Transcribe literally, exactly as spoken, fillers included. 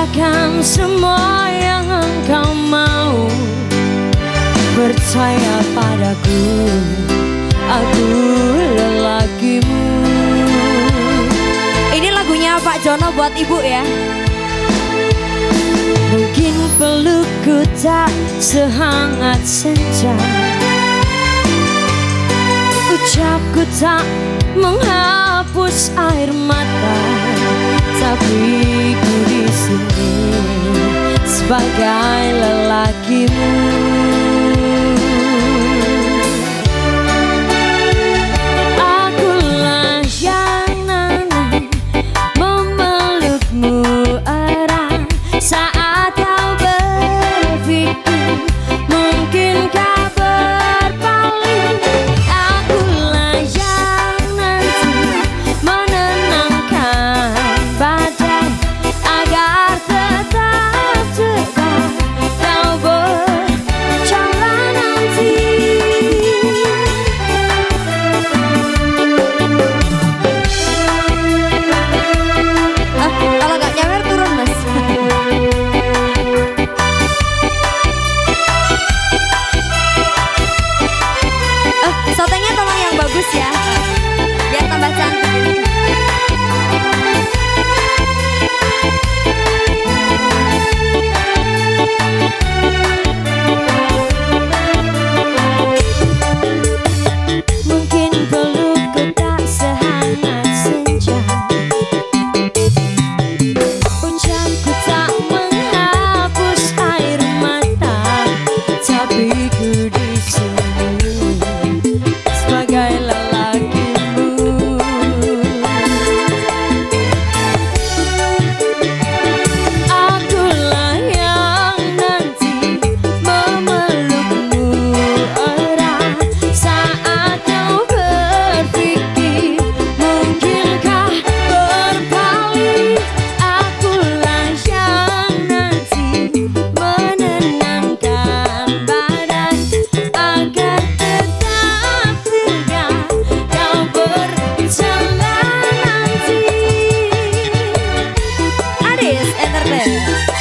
Katakan semua yang engkau mau. Percaya padaku, aku lelakimu. Ini lagunya Pak Jono buat ibu ya. Mungkin pelukku tak sehangat senja, ucapku tak menghapus air mata, tapi ku di sini sebagai lelakimu. Akulah yang nanti memelukmu erat saat kau berpikir mungkin kau berpaling. Akulah yang nanti menenangkan badai agar tetap tegak kau berjalan nanti. Ah, kalau gak nyawer turun mas. Sotenya tolong yang bagus ya, biar tambah cantik. Mungkin pelukku tak sehangat senja, ucapku tak menghapus air mata, tapi ku di sini sebagai lelakimu. Akulah yang nanti memelukmu erat saat kau berpikir mungkinkah berpaling. Akulah yang nanti menenangkan badai agar tetap tegak kau berjalan nanti. Adis Entertainment.